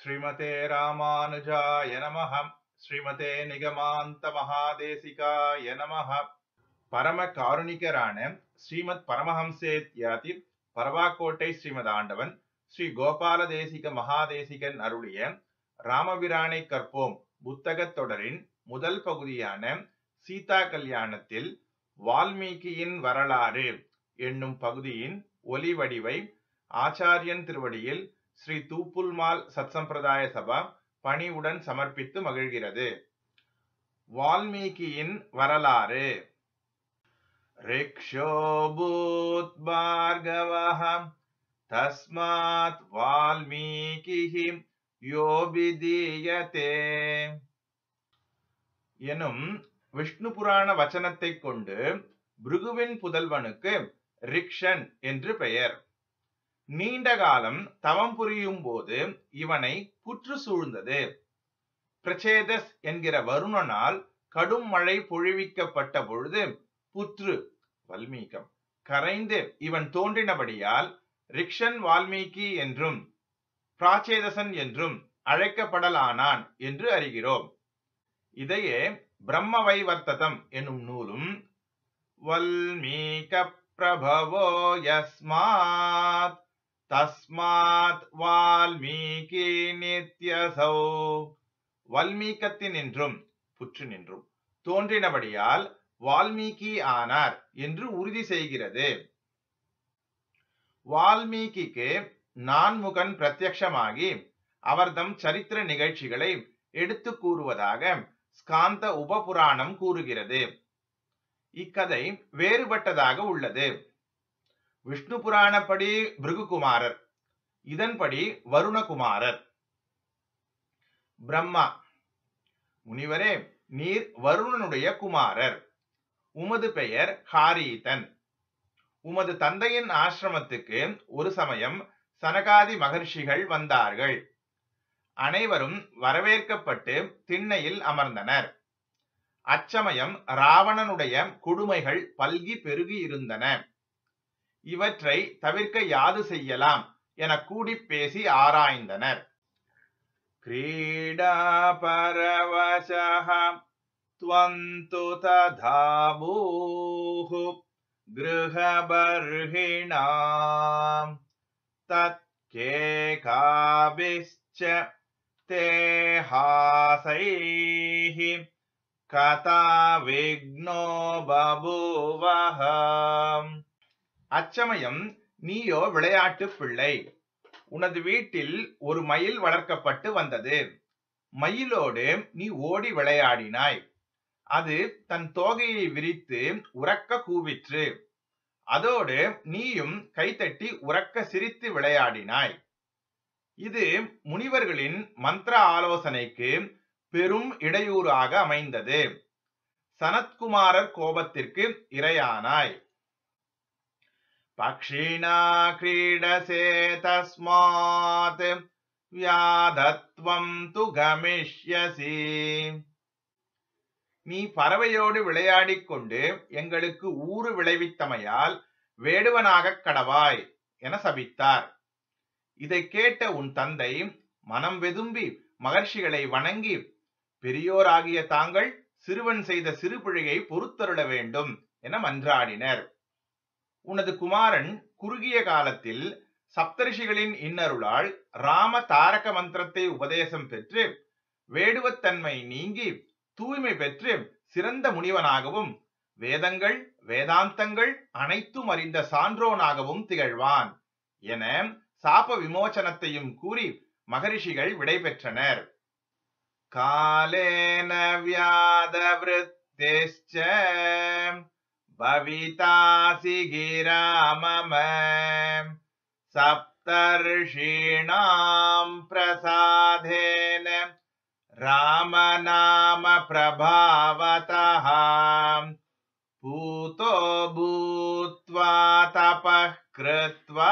ஸ்ரீமதே ராமானுஜாய நமஹ. ஸ்ரீமதே நிகமாந்த மகாதேசிகாய நமஹ. பரம காருணிகரான ஸ்ரீமத் பரமஹம்சேத்யாதி பரவாக்கோட்டை ஸ்ரீமத் ஆண்டவன் ஸ்ரீ கோபால தேசிக மகாதேசிகன் அருளிய ராமபிரானை கற்போம் புத்தகத் தொடரின் முதல் பகுதியான சீதா கல்யாணத்தில் வால்மீகியின் வரலாறு என்னும் பகுதியின் ஒலி வடிவை ஆச்சாரியன் திருவடியில் ஸ்ரீ தூப்புல்மால் சத்சம்பிரதாய சபா பணிவுடன் சமர்ப்பித்து மகிழ்கிறது. வால்மீகியின் வரலாறு. ரிக்ஷோபூத் பார்கவஹ தஸ்மாத் வால்மீகிஹி யோபிதீயதே எனும் விஷ்ணு புராண வச்சனத்தை கொண்டு பிருகுவின் புதல்வனுக்கு ரிக்ஷன் என்று பெயர். நீண்ட காலம் தவம் புரியும் போது இவனை புற்று சூழ்ந்தது. பிரச்சேதஸ் என்கிற வருணனால் கடும் மழை பொழிவிக்கப்பட்ட பொழுது புற்று வல்மீகம் கரைந்து இவன் தோன்றினபடியால் ரிக்ஷன் வால்மீகி என்றும் பிராச்சேதசன் என்றும் அழைக்கப்படலானான் என்று அறிகிறோம். இதையே பிரம்மவைவர்த்ததம் எனும் நூலும் வல்மீக பிரபவோ யஸ்மாத் தஸ்மாத் வால்மீகி நித்யசௌ வல்மீகத்தின் என்றும் புற்று நின்றும் தோன்றினபடியால் வால்மீகி ஆனார் என்று உறுதி செய்கிறது. வால்மீகிக்கு நான்முகன் பிரத்யக்ஷமாகி அவர்தம் சரித்திர நிகழ்ச்சிகளை எடுத்து கூறுவதாக ஸ்காந்த உபபுராணம் கூறுகிறது. இக்கதை வேறுபட்டதாக உள்ளது. விஷ்ணு புராணப்படி பிருகுகுமாரர், இதன்படி வருணகுமாரர். பிரம்மா: முனிவரே, நீர் வருணனுடைய குமாரர். உமது பெயர் ஹாரீதன். உமது தந்தையின் ஆசிரமத்துக்கு ஒரு சமயம் சனகாதி மகர்ஷிகள் வந்தார்கள். அனைவரும் வரவேற்கப்பட்டு திண்ணையில் அமர்ந்தனர். அச்சமயம் ராவணனுடைய கொடுமைகள் பல்கி பெருகி இருந்தன. இவற்றை தவிர்க்க யாது செய்யலாம் என கூடி பேசி ஆராய்ந்தனர். கிரீடா பரவசஹ த்வந்து ததாபூஹு கிருஹபர்ஹிணாம் தத்கேகாபிஸ்ச தேஹாசைஹி கதா விக்னோ பபூவஹம். அச்சமயம் நீயோ விளையாட்டு பிள்ளை. உனது வீட்டில் ஒரு மயில் வளர்க்கப்பட்டு வந்தது. மயிலோடு நீ ஓடி விளையாடினாய். அது தன் தோகையை விரித்து உரக்க கூவிற்று. அதோடு நீயும் கைத்தட்டி உரக்க சிரித்து விளையாடினாய். இது முனிவர்களின் மந்திர ஆலோசனைக்கு பெரும் இடையூறாக அமைந்தது. சனத்குமாரர் கோபத்திற்கு இரையானாய். பக்ஷிணா கிரீடசே தஸ்மாத் வியாதத்வம் து கமிஷ்யசி. நீ பறவையோடு விளையாடிக் கொண்டு எங்களுக்கு ஊறு விளைவித்தமையால் வேடுவனாகக் கடவாய் என சபித்தார். இதை கேட்ட உன் தந்தை மனம் வெதும்பி மகர்ஷிகளை வணங்கி, பெரியோராகிய தாங்கள் சிறுவன் செய்த சிறு பிழையை பொறுத்தருள வேண்டும் என மன்றாடினர். உனது குமாரன் குறுகிய காலத்தில் சப்தரிஷிகளின் இன்னருளால் ராம தாரக மந்திரத்தை உபதேசம் பெற்று வேடுவத்தன்மை நீங்கி தூய்மை பெற்று சிறந்த முனிவனாகவும் வேதங்கள் வேதாந்தங்கள் அனைத்தும் அறிந்த சான்றோனாகவும் திகழ்வான் என சாப விமோசனத்தையும் கூறி மகரிஷிகள் விடை பெற்றனர். காலேன வியாதவ்ருத்திஸ்ச பவிதாசி கிராமம சப்தர்ஷீணாம் பிரசாதேன ராமநாம பிரபாவதஹ பூதோ பூத்வா தபः கிருத்வா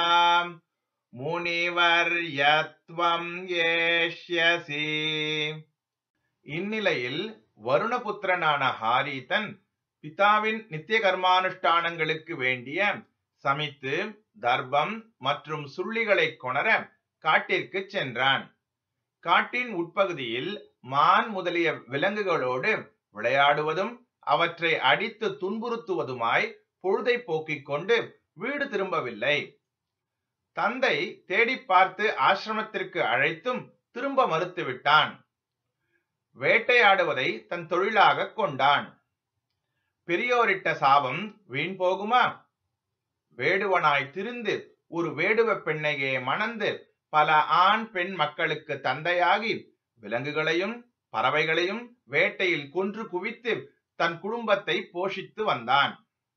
முனிவர்யத்வம் ஏஷ்யசி. இந்நிலையில் வருணபுத்திரனான ஹாரீதன் பிதாவின் நித்திய கர்மானுஷ்டானங்களுக்கு வேண்டிய சமித்து, தர்பம் மற்றும் சுள்ளிகளை கொணர காட்டிற்கு சென்றான். காட்டின் உட்பகுதியில் மான் முதலிய விலங்குகளோடு விளையாடுவதும் அவற்றை அடித்து துன்புறுத்துவதுமாய் பொழுதை போக்கிக் கொண்டு வீடு திரும்பவில்லை. தந்தை தேடி பார்த்து ஆசிரமத்திற்கு அழைத்தும் திரும்ப மறுத்துவிட்டான். வேட்டையாடுவதை தன் தொழிலாக கொண்டான். பெரியோரிட்ட சாபம் வீண் போகுமா? வேடுவனாய் திரிந்து ஒரு வேடுவ பெண்ணையே மணந்து பல ஆண் பெண் மக்களுக்கு தந்தையாகி விலங்குகளையும் பறவைகளையும் வேட்டையில் கொன்று குவித்து தன் குடும்பத்தை போஷித்து வந்தான்.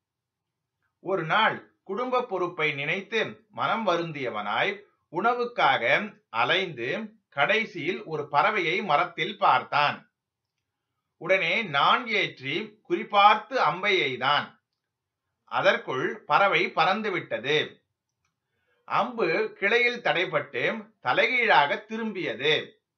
ஒரு நாள் குடும்ப பொறுப்பை நினைத்து மனம் வருந்தியவனாய் உணவுக்காக அலைந்து கடைசியில் ஒரு பறவையை மரத்தில் பார்த்தான். உடனே நான் ஏற்றி குறிபார்த்து அம்பை எய்தான். அதற்குள் பறவை பறந்து விட்டது. அம்பு கிளையில் தடைபட்டு தலைகீழாக திரும்பியது.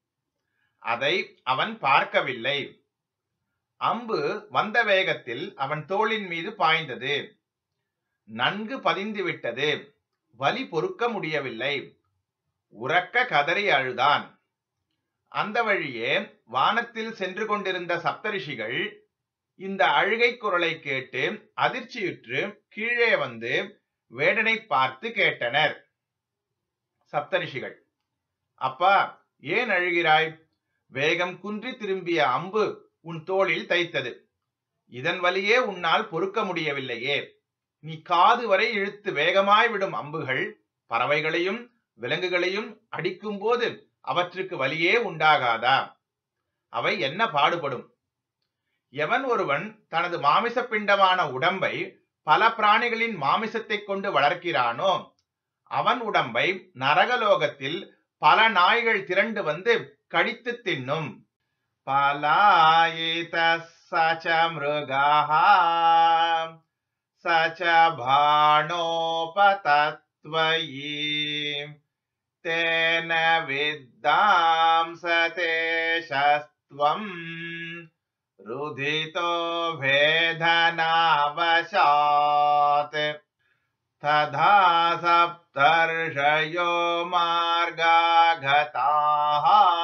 அதை அவன் பார்க்கவில்லை. அம்பு வந்த வேகத்தில் அவன் தோளின் மீது பாய்ந்தது. நன்கு பதிந்து விட்டது. வலி பொறுக்க முடியவில்லை. உரக்க கதறி அழுதான். அந்த வழியே வானத்தில் சென்று கொண்டிருந்த சப்தரிஷிகள் இந்த அழுகை குரலை கேட்டு அதிர்ச்சியுற்று கீழே வந்து வேடனை பார்த்து கேட்டனர். சப்தரிஷிகள், அப்பா, ஏன் அழுகிறாய்? வேகம் குன்றி திரும்பிய அம்பு உன் தோளில் தைத்தது. இதன் வலியே உன்னால் பொறுக்க முடியவில்லையே. நீ காது வரை இழுத்து வேகமாய் விடும் அம்புகள் பறவைகளையும் விலங்குகளையும் அடிக்கும் போது அவற்றுக்கு வலியே உண்டாகாதா? அவை என்ன பாடுபடும்? எவன் ஒருவன் தனது மாமிச பிண்டமான உடம்பை பல பிராணிகளின் மாமிசத்தை கொண்டு வளர்க்கிறானோ அவன் உடம்பை நரகலோகத்தில் பல நாய்கள் திரண்டு வந்து கடித்து தின்னும். பலாயித சச மிருகாஹ சச பாணோபதத்வயி தேன வித்தாம் சதேஷஸ்த்வம் ருதிதோ வேதனாவசாத் ததா சப்தர்ஷயோ மார்காகதாஹ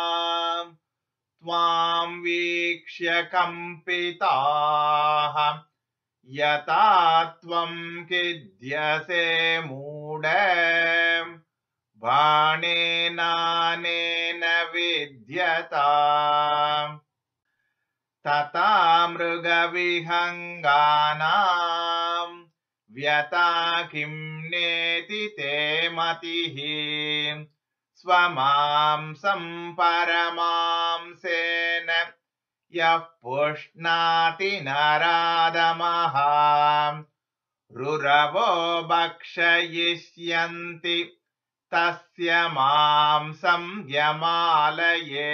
த்வாம் வீக்ஷ்ய கம்பிதாஹ யதா த்வம் கித்யசே மூட பாணேனானேன வித்யதாம் ததா மிருகவிஹங்கானாம் வியதா கிம் நேதி தே மதிஹி ஸ்வமாம்சம் பரமாம்சேன யப் புஷ்ணாதி நராதமஹ ருரவோ பக்ஷயிஷ்யந்தி தஸ்ய மாம்சம் யமாலயே.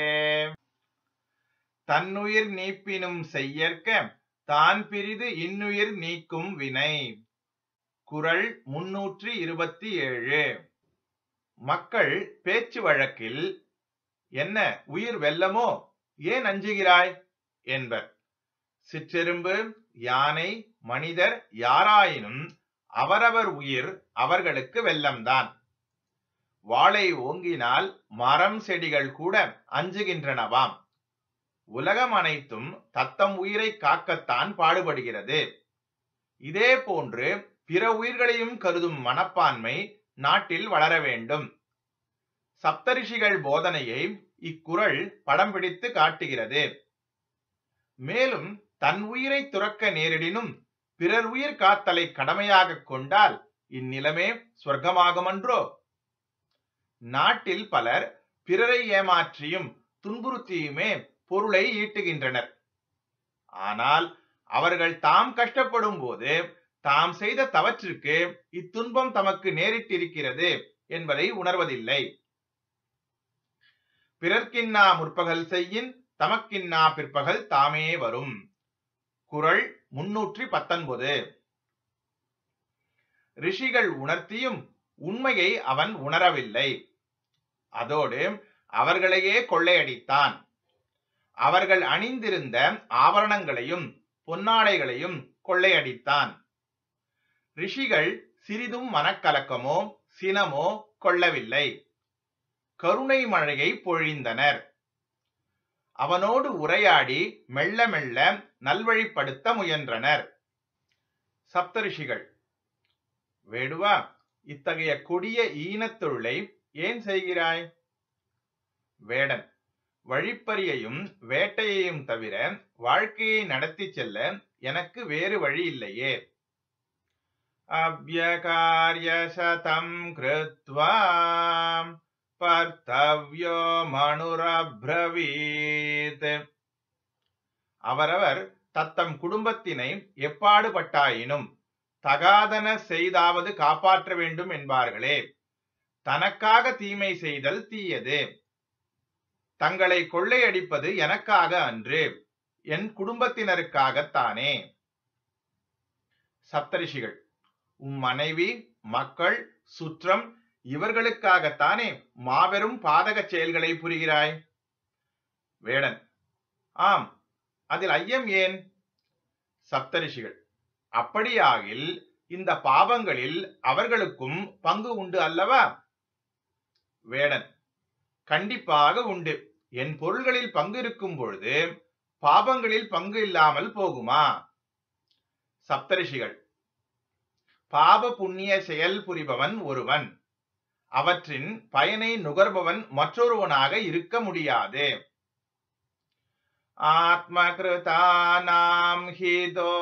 தன்னுயிர் நீப்பினும் செய்யற்க தான் பிரிது இன்னுயிர் நீக்கும் வினை. குறள் 327. மக்கள் பேச்சு வழக்கில் என்ன உயிர் வெல்லமோ, ஏன் அஞ்சுகிறாய் என்பர். சிற்றெரும்பு, யானை, மனிதர் யாராயினும் அவரவர் உயிர் அவர்களுக்கு வெல்லம்தான். வாளை ஓங்கினால் மரம் செடிகள் கூட அஞ்சுகின்றனவாம். உலகம் அனைத்தும் தத்தம் உயிரை காக்கத்தான் பாடுபடுகிறது. இதே போன்று பிற உயிர்களையும் கருதும் மனப்பான்மை நாட்டில் வளர வேண்டும். சப்தரிஷிகள் போதனையை இக்குறள் படம் பிடித்து காட்டுகிறது. மேலும் தன் உயிரை துறக்க நேரிடினும் பிறர் உயிர் காத்தலை கடமையாக கொண்டால் இந்நிலமே சொர்க்கமாகுமன்றோ? நாட்டில் பலர் பிறரை ஏமாற்றியும் துன்புறுத்தியுமே பொருளை ஈட்டுகின்றனர். ஆனால் அவர்கள் தாம் கஷ்டப்படும் போது தாம் செய்த தவற்றிற்கு இத்துன்பம் தமக்கு நேரிட்டிருக்கிறது என்பதை உணர்வதில்லை. பிறர்க்கின்னா முற்பகல் செய்யின் தமக்கின்னா பிற்பகல் தாமே வரும். குறள் 319. ரிஷிகள் உணர்த்தியும் உண்மையை அவன் உணரவில்லை. அதோடு அவர்களையே கொள்ளையடித்தான். அவர்கள் அணிந்திருந்த ஆபரணங்களையும் பொன்னாடைகளையும் கொள்ளையடித்தான். ரிஷிகள் சிறிதும் மனக்கலக்கமோ சினமோ கொள்ளவில்லை. கருணை மழையை பொழிந்தனர். அவனோடு உரையாடி மெல்ல மெல்ல நல்வழிப்படுத்த முயன்றனர். சப்தரிஷிகள், வேடுவா, இத்தகைய கொடிய ஈனத்தொழிலை ஏன் செய்கிறாய்? வேடன், வழிப்பறியையும் வேட்டையையும் தவிர வாழ்க்கையை நடத்தி செல்ல எனக்கு வேறு வழி இல்லையே. அப்யகார்ய சதம் கிருத்வா பர்த்தவ்யோ மனுரப்ரவீத். அவரவர் தத்தம் குடும்பத்தினை எப்பாடுபட்டாயினும் தகாதன செய்தாவது காப்பாற்ற வேண்டும் என்பார்களே. தனக்காக தீமை செய்தல் தீயது. தங்களை கொள்ளையடிப்பது எனக்காக அன்று, என் குடும்பத்தினருக்காகத்தானே. சப்தரிஷிகள், மனைவி, மக்கள், சுற்றம் இவர்களுக்காகத்தானே மாபெரும் பாதக செயல்களை புரிகிறாய். வேடன், ஆம், அதில் ஐயம் ஏன்? சப்தரிஷிகள், அப்படியாகில் இந்த பாவங்களில் அவர்களுக்கும் பங்கு உண்டு அல்லவா? வேடன், கண்டிப்பாக உண்டு. என் பொருள்களில் பங்கு இருக்கும் பொழுது பாபங்களில் பங்கு இல்லாமல் போகுமா? சப்தரிஷிகள், பாப புண்ணிய செயல் புரிபவன் ஒருவன், அவற்றின் பயனை நுகர்பவன் மற்றொருவனாக இருக்க முடியாது. ஆத்மகிருதானாம் ஹி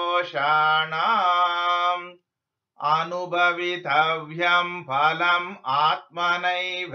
தோஷானாம் அனுபவிதவ்யம் பலம் ஆத்மனைவ.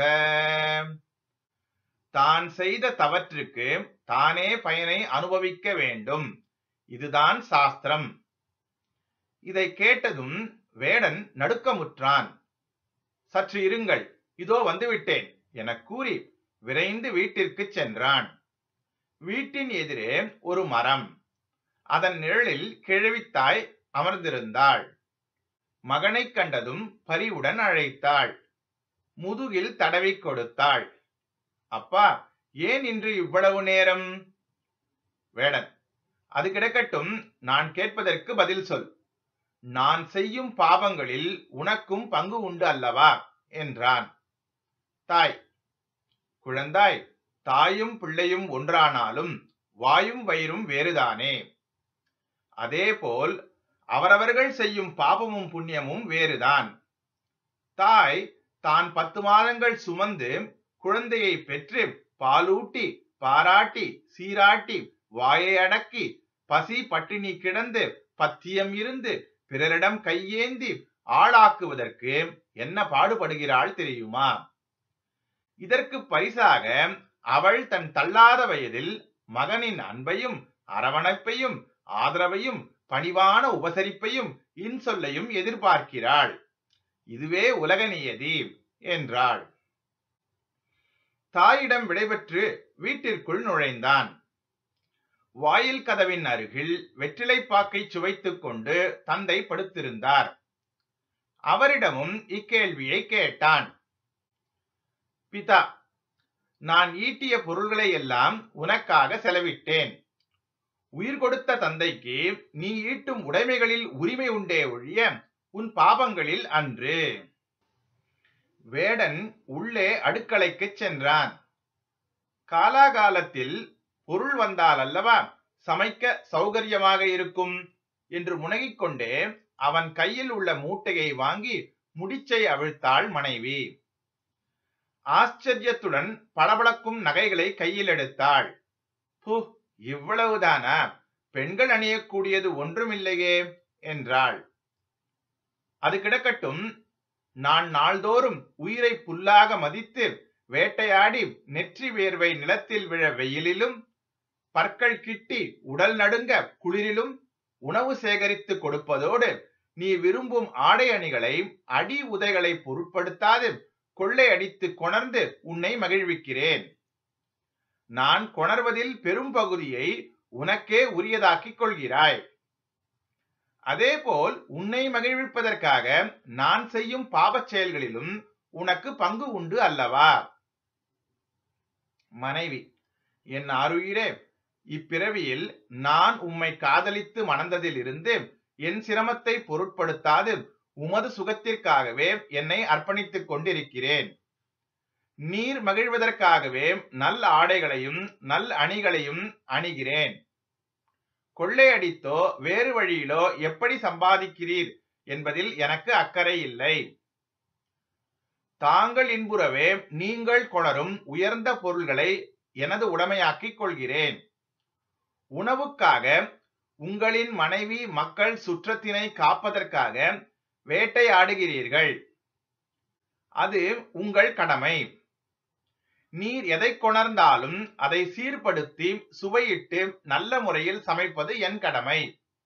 தான் செய்த தவற்றுக்கு தானே பயனை அனுபவிக்க வேண்டும். இதுதான் சாஸ்திரம். இதை கேட்டதும் வேடன் நடுக்கமுற்றான். சற்று இருங்கள், இதோ வந்துவிட்டேன் என கூறி விரைந்து வீட்டிற்கு சென்றான். வீட்டின் எதிரே ஒரு மரம். அதன் நிழலில் கிழவித்தாய் அமர்ந்திருந்தாள். மகனை கண்டதும் பரிவுடன் அழைத்தாள். முதுகில் தடவி கொடுத்தாள். அப்பா, ஏன் இன்று இவ்வளவு நேரம்? வேடன், அது கிடக்கட்டும், நான் கேட்பதற்கு பதில் சொல். நான் செய்யும் பாவங்களில் உனக்கும் பங்கு உண்டு அல்லவா என்றான். தாய், குழந்தாய், தாயும் பிள்ளையும் ஒன்றானாலும் வாயும் வயிறும் வேறுதானே. அதேபோல் அவரவர்கள் செய்யும் பாபமும் புண்ணியமும் வேறுதான். தாய் தான் 10 மாதங்கள் சுமந்து குழந்தையை பெற்று பாலூட்டி பாராட்டி சீராட்டி வாயை அடக்கி பசி பட்டினி கிடந்து பத்தியம் இருந்து பிறரிடம் கையேந்தி ஆளாக்குவதற்கு என்ன பாடுபடுகிறாள் தெரியுமா? இதற்கு பரிசாக அவள் தன் தள்ளாத வயதில் மகனின் அன்பையும் அரவணைப்பையும் ஆதரவையும் பணிவான உபசரிப்பையும் இன்சொல்லையும் எதிர்பார்க்கிறாள். இதுவே உலக நியதி என்றாள். தாயிடம் விடைபெற்று வீட்டிற்குள் நுழைந்தான். வாயில் கதவின் அருகில் வெற்றிலைப்பாக்கை சுவைத்துக் கொண்டு தந்தை படுத்திருந்தார். அவரிடமும் இக்கேள்வியை கேட்டான். பிதா, நான் ஈட்டிய பொருள்களை எல்லாம் உனக்காக செலவிட்டேன். உயிர் கொடுத்த தந்தைக்கு நீ ஈட்டும் உடைமைகளில் உரிமை உண்டே ஒழிய உன் பாவங்களில் அன்று. வேடன் உள்ளே அடுக்கலைக்கு சென்றான். காலாகாலத்தில் பொருள் வந்தால் அல்லவா சமைக்க சௌகரியமாக இருக்கும் என்று முனகிக் கொண்டே அவன் கையில் உள்ள மூட்டையை வாங்கி முடிச்சை அவிழ்த்தாள் மனைவி. ஆச்சரியத்துடன் பளபளக்கும் நகைகளை கையில் எடுத்தாள். இவ்வளவுதானா? பெண்கள் அணியக்கூடியது ஒன்றுமில்லையே என்றாள். அது கிடக்கட்டும், நான் நாள்தோறும் உயிரை புல்லாக மதித்து வேட்டையாடி நெற்றி வேர்வை நிலத்தில் விழ வெயிலிலும் பற்கள் கிட்டி உடல் நடுங்க குளிரிலும் உணவு சேகரித்து கொடுப்பதோடு நீ விரும்பும் ஆடை அணிகளை அடி உதைகளை பொருட்படுத்தாது கொள்ளையடித்து கொணர்ந்து உன்னை மகிழ்விக்கிறேன். நான் கொணர்வதில் பெரும் பகுதியை உனக்கே உரியதாக்கிக் கொள்கிறாய். அதேபோல் உன்னை மகிழ்விப்பதற்காக நான் செய்யும் பாவச் செயல்களிலும் உனக்கு பங்கு உண்டு அல்லவா? மனைவி, என் ஆருயிரே, இப்பிறவியில் நான் உம்மை காதலித்து மணந்ததில் இருந்து என் சிரமத்தை பொருட்படுத்தாது உமது சுகத்திற்காகவே என்னை அர்ப்பணித்துக் கொண்டிருக்கிறேன். நீர் மகிழ்வதற்காகவே நல் ஆடைகளையும் நல் அணிகளையும் அணிகிறேன். கொள்ளையடித்தோ வேறு வழியிலோ எப்படி சம்பாதிக்கிறீர் என்பதில் எனக்கு அக்கறை இல்லை. தாங்கள் இன்புறவே நீங்கள் கொணரும் உயர்ந்த பொருள்களை எனது உடைமையாக்கிக் கொள்கிறேன். உணவுக்காக உங்களின் மனைவி மக்கள் சுற்றத்தினை காப்பதற்காக வேட்டையாடுகிறீர்கள். அது உங்கள் கடமை. நீர் எதை கொணர்ந்தாலும் அதை சீர்படுத்தி சுவையிட்டு நல்ல முறையில் சமைப்பது என் கடமை.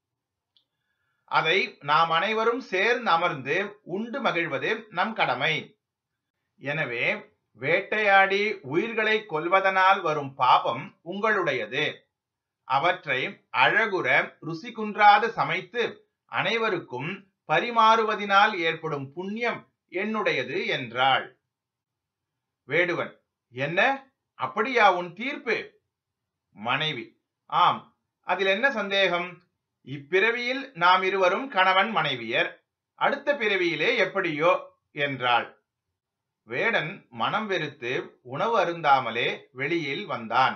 அதை நாம் அனைவரும் சேர்ந்து அமர்ந்து உண்டு மகிழ்வது நம் கடமை. எனவே வேட்டையாடி உயிர்களை கொல்வதனால் வரும் பாபம் உங்களுடையது. அவற்றை அழகுற ருசி குன்றாது சமைத்து அனைவருக்கும் பரிமாறுவதினால் ஏற்படும் புண்ணியம் என்னுடையது என்றாள். வேடுவன், என்ன, அப்படியா உன் தீர்ப்பு? மனைவி, ஆம், அதில் என்ன சந்தேகம்? இப்பிறவியில் நாம் இருவரும் கணவன் மனைவியர், அடுத்த பிறவியிலே எப்படியோ என்றாள். வேடன் மனம் வெறுத்து உணவு அருந்தாமலே வெளியில் வந்தான்.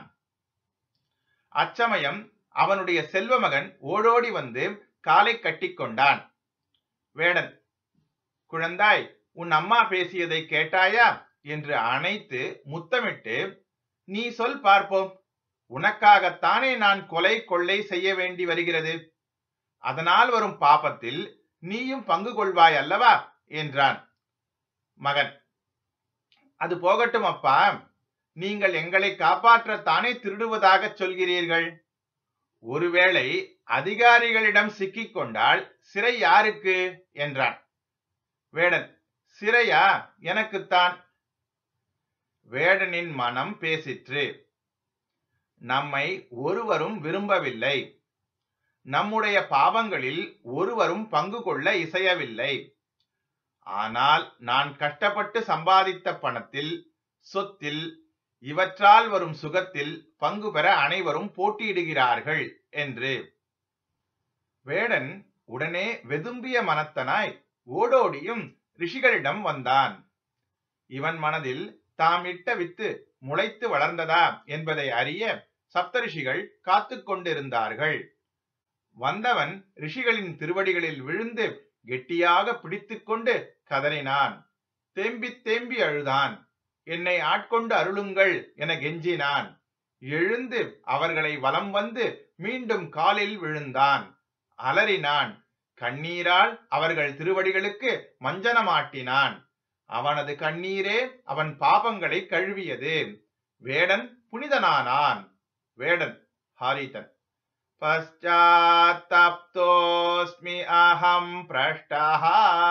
அச்சமயம் அவனுடைய செல்வ மகன் ஓடோடி வந்து காலை கட்டிக்கொண்டான். வேடன், குழந்தாய், உன் அம்மா பேசியதை கேட்டாயா என்று அணைத்து முத்தமிட்டு, நீ சொல் பார்ப்போம், உனக்காகத்தானே நான் கொலை கொள்ளை செய்ய வேண்டி வருகிறது. அதனால் வரும் பாபத்தில் நீயும் பங்கு கொள்வாய் அல்லவா என்றான். மகன், அது போகட்டும் அப்பா, நீங்கள் எங்களை காப்பாற்றத்தானே திருடுவதாக சொல்கிறீர்கள். ஒருவேளை அதிகாரிகளிடம் சிக்கிக் கொண்டால் சிறை யாருக்கு என்றான். வேடன், சிறையா? எனக்குத்தான். வேடனின் மனம் பேசிற்று. நம்மை ஒருவரும் விரும்பவில்லை. நம்முடைய பாவங்களில் ஒருவரும் பங்கு கொள்ள இசையவில்லை. ஆனால் நான் கஷ்டப்பட்டு சம்பாதித்த பணத்தில், சொத்தில், இவற்றால் வரும் சுகத்தில் பங்கு பெற அனைவரும் போட்டியிடுகிறார்கள் என்று. வேடன் உடனே வெதும்பிய மனத்தனாய் ஓடோடியும் ரிஷிகளிடம் வந்தான். இவன் மனதில் தாம் இட்ட வித்து முளைத்து வளர்ந்ததா என்பதை அறிய சப்தரிஷிகள் காத்து கொண்டிருந்தார்கள். வந்தவன் ரிஷிகளின் திருவடிகளில் விழுந்து கெட்டியாக பிடித்துக்கொண்டு கதறினான். தேம்பி தேம்பி அழுதான். என்னை ஆட்கொண்டு அருளுங்கள் என கெஞ்சினான். எழுந்து அவர்களை வலம் வந்து மீண்டும் காலில் விழுந்தான். அலறினான். கண்ணீரால் அவர்கள் திருவடிகளுக்கு மஞ்சனமாட்டினான். அவனது கண்ணீரே அவன் பாபங்களை கழுவியது. வேடன் புனிதனானான். வேடன் ஹாரிதன். பశ్చాత్తప్తోస్మి அஹம் பிரஷ்டஹ.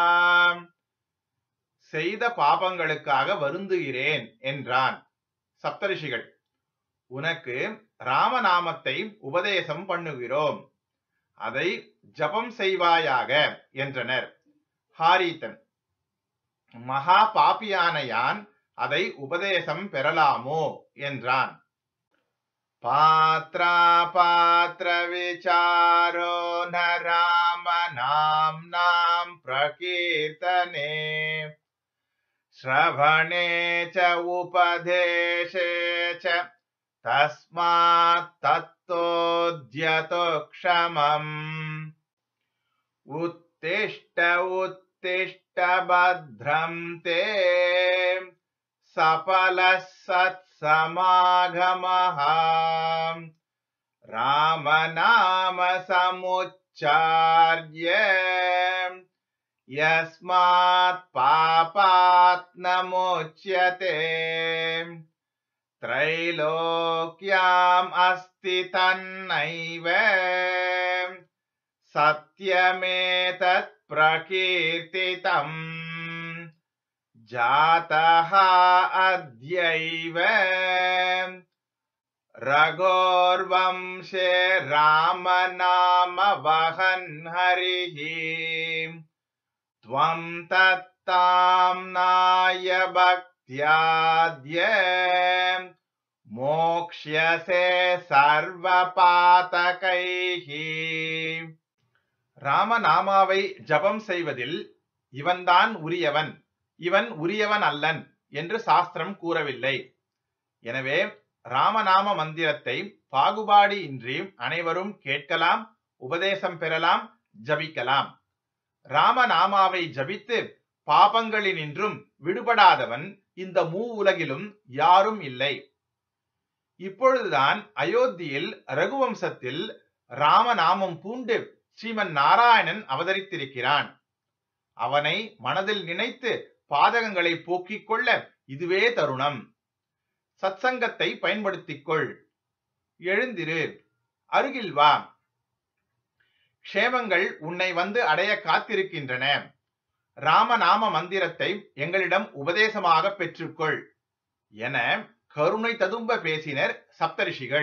செய்த பாபங்களுக்காக வருந்துகிறேன் என்றான். சப்தரிஷிகள், உனக்கு ராமநாமத்தை உபதேசம் பண்ணுகிறோம், அதை ஜபம் செய்வாயாக என்றனர். ஹாரிதன், மகா பாப்பியான யான் அதை உபதேசம் பெறலாமோ என்றான். பாத்ரா பாத்ர விசாரோ ந ராம நாம்னாம் பிரகீர்த்தனே ஸ்ரவணே ச உபதேசே ச தஸ்மாத் தத்தோத்யதோ க்ஷமம். உத்திஷ்ட உத்திஷ்ட பத்ரம் தே சபலः சத்சமாகமः. ராமநாம சமுச்சார்ய யஸ்மாத் பாபாத் நமுச்யதே. த்ரைலோக்யாம் அஸ்தி தன்னைவ சத்யமேதத் பிரகீர்த்திதம். ஜாதஹ அத்யைவ ரகோர்வம்சே ராமநாம வஹன் ஹரிஹி. த்வம் தத்தாம்நாய பக்த்யாத்ய மோக்ஷ்யசே சர்வ பாதகைஹி. ராமநாமாவை ஜபம் செய்வதில் இவன்தான் உரியவன், இவன் உரியவன் அல்லன் என்று சாஸ்திரம் கூறவில்லை. எனவே ராமநாம மந்திரத்தை பாகுபாடு இன்றி அனைவரும் கேட்கலாம், உபதேசம் பெறலாம், ஜபிக்கலாம். ராமநாமாவை ஜபித்து பாபங்களினின்றும் விடுபடாதவன் இந்த உலகிலும் யாரும் இல்லை. இப்பொழுதுதான் அயோத்தியில் ரகுவம்சத்தில் ராமநாமம் பூண்டு ஸ்ரீமன் நாராயணன் அவதரித்திருக்கிறான். அவனை மனதில் நினைத்து பாதகங்களை போக்கிக் கொள்ள இதுவே தருணம். சத்சங்கத்தை பயன்படுத்திக் கொள். எழுந்திரு, அருகில் வா. க்ஷேமங்கள் உன்னை வந்து அடைய காத்திருக்கின்றன. ராமநாம மந்திரத்தை எங்களிடம் உபதேசமாக பெற்றுக்கொள் என கருணை ததும்ப பேசினர் சப்தரிஷிகள்.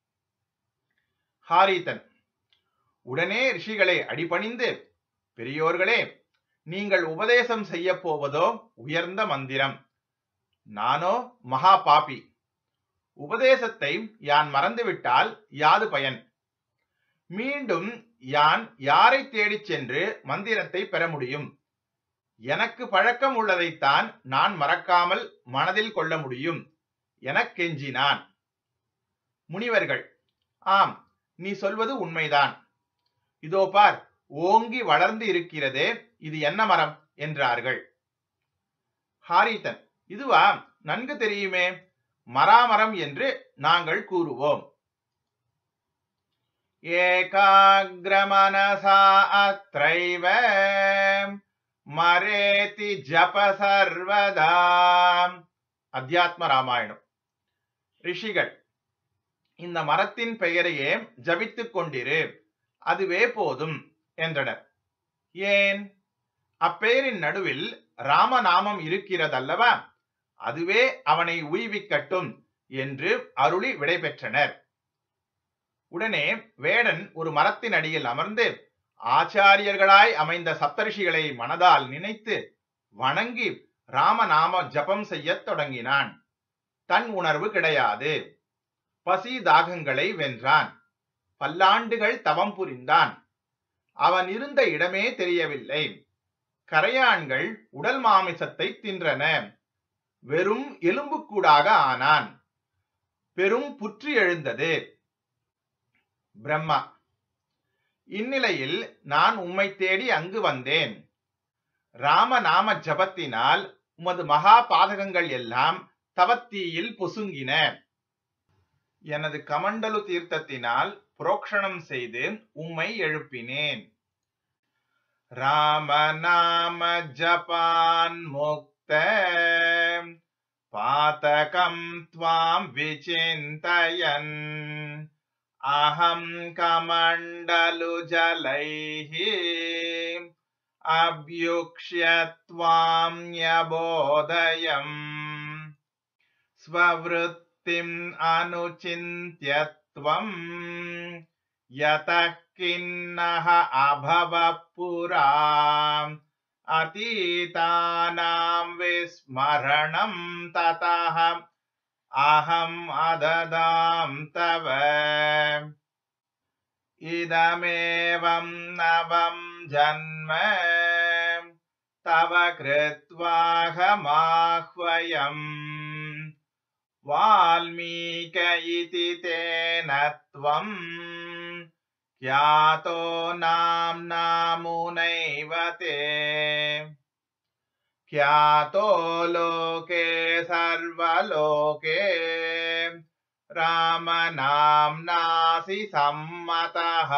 ஹாரீதன் உடனே ரிஷிகளை அடிபணிந்து, பெரியோர்களே, நீங்கள் உபதேசம் செய்ய போவதோ உயர்ந்த மந்திரம். நானோ மகா பாபி. உபதேசத்தை யான் மறந்துவிட்டால் யாது பயன்? மீண்டும் யான் யாரை தேடிச் சென்று மந்திரத்தை பெற முடியும்? எனக்கு பழக்கம் உள்ளதைத்தான் நான் மறக்காமல் மனதில் கொள்ள முடியும் என கெஞ்சினான். முனிவர்கள், ஆம், நீ சொல்வது உண்மைதான். இதோ பார், ஓங்கி வளர்ந்து இருக்கிறதே, இது என்ன மரம் என்றார்கள். ஹாரீதன், இதுவா? நன்கு தெரியுமே, மராமரம் என்று நாங்கள் கூறுவோம். ஏகாக்ரமனசா அத்ரைவ மரேதி ஜப சர்வதா. அத்தியாத்ம ராமாயணம். ரிஷிகள், இந்த மரத்தின் பெயரையே ஜபித்துக் கொண்டிரு, அதுவே போதும் என்றனர். ஏன்? அப்பெயரின் நடுவில் ராமநாமம் இருக்கிறதல்லவா, அதுவே அவனை உய்விக்கட்டும் என்று அருளி விடை பெற்றனர். உடனே வேடன் ஒரு மரத்தின் அடியில் அமர்ந்து ஆச்சாரியர்களாய் அமைந்த சப்தரிஷிகளை மனதால் நினைத்து வணங்கி ராமநாம ஜபம் செய்யத் தொடங்கினான். தன் உணர்வு கிடையாது. பசி தாகங்களை வென்றான். பல்லாண்டுகள் தவம் புரிந்தான். அவன் இருந்த இடமே தெரியவில்லை. கரையான்கள் உடல் மாமிசத்தை தின்றன. வெறும் எலும்புக்கூடாக ஆனான். பெரும் புற்று எழுந்தது. பிரம்மா, இந்நிலையில் நான் உம்மை தேடி அங்கு வந்தேன். ராமநாம ஜபத்தினால் உமது மகா பாதகங்கள் எல்லாம் தவத்தீயில் பொசுங்கின. எனது கமண்டலு தீர்த்தத்தினால் புரோக்ஷணம் செய்து உம்மை எழுப்பினேன். ராமநாம ஜபான் முக்த பாதகம் த்வாம் விசிந்தயன் அஹம் கமண்டலு ஜலைஹி அப்யுக்ஷ்ய த்வாம் யபோதயம் ஸ்வவ்ருத்திம் அனுசிந்த்யத்வம் யதः கின்னஹ அபவ புரா அதீதானாம் விஸ்மரணம் ததஹ அஹம் அததாம் தவ இதமேவம் நவம் ஜன்ம தவ கிருத்வாஹமாஹ்வயம் வால்மீக இதி தேன த்வம் க்யாதோ நாம்னா முனைவ தே க்யாதோ லோகே சர்வலோகே ராமநாம்னாசி சம்மதஹ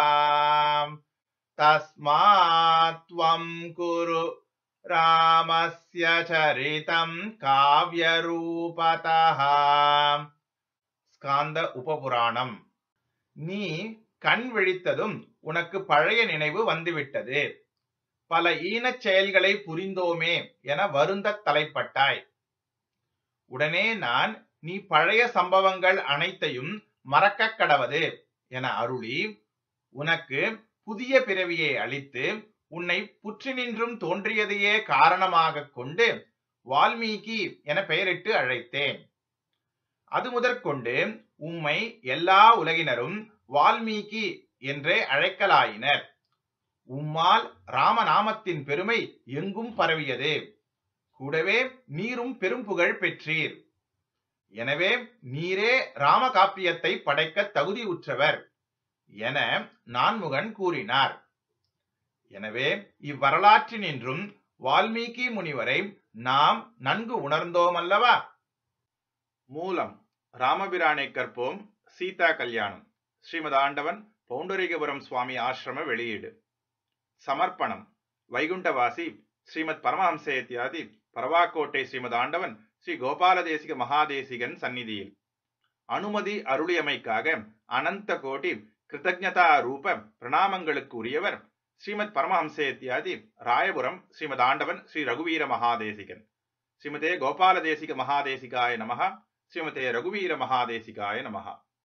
தஸ்மாத் த்வம் குரு ராமஸ்ய சரிதம் காவ்யரூபதஹ. ஸ்காந்த உபபுராணம். நீ கண் விழித்ததும் உனக்கு பழைய நினைவு வந்துவிட்டது. பல ஈனச் செயல்களை புரிந்தோமே என வருந்தத் தலைப்பட்டாய். உடனே நான் நீ பழைய சம்பவங்கள் அனைத்தையும் மறக்க கடவது என அருளி உனக்கு புதிய பிறவியை அளித்து உன்னை புற்றினின்றும் தோன்றியதையே காரணமாக கொண்டு வால்மீகி என பெயரிட்டு அழைத்தேன். அது முதற்கொண்டு உம்மை எல்லா உலகினரும் வால்மீகி என்றே அழைக்கலாயினர். உம்மால் ராமநாமத்தின் பெருமை எங்கும் பரவியது. கூடவே நீரும் பெரும் புகழ் பெற்றீர். எனவே நீரே ராமகாப்பியத்தை படைக்க தகுதி உற்றவர் என நான்முகன் கூறினார். எனவே இவ்வரலாற்றினின்றும் வால்மீகி முனிவரை நாம் நன்கு உணர்ந்தோம் அல்லவா? மூலம் ராமபிரானை கற்போம் சீதா கல்யாணம். ஸ்ரீமத் ஆண்டவன் பவுண்டரிகபுரம் சுவாமி ஆசிரம வெளியீடு. சமர்ப்பணம் வைகுண்டவாசி ஸ்ரீமத் பரமஹம்சேத்யாதி பரவாக்கோட்டை ஸ்ரீமத் ஆண்டவன் ஸ்ரீ கோபாலதேசிக மகாதேசிகன் சந்நிதியில். அனுமதி அருளியமைக்காக அனந்த கோட்டி கிருதஜ்ஞதா ரூப பிரணாமங்களுக்கு உரியவர் ஸ்ரீமத் பரமஹம்சேத்யாதி ராயபுரம் ஸ்ரீமத் ஆண்டவன் ஸ்ரீ ரகுவீர மகாதேசிகன். ஸ்ரீமதே கோபாலதேசிக மகாதேசிகாய நமஹ. ஸ்ரீமதே ரகுவீர மகாதேசிகாய நமஹ.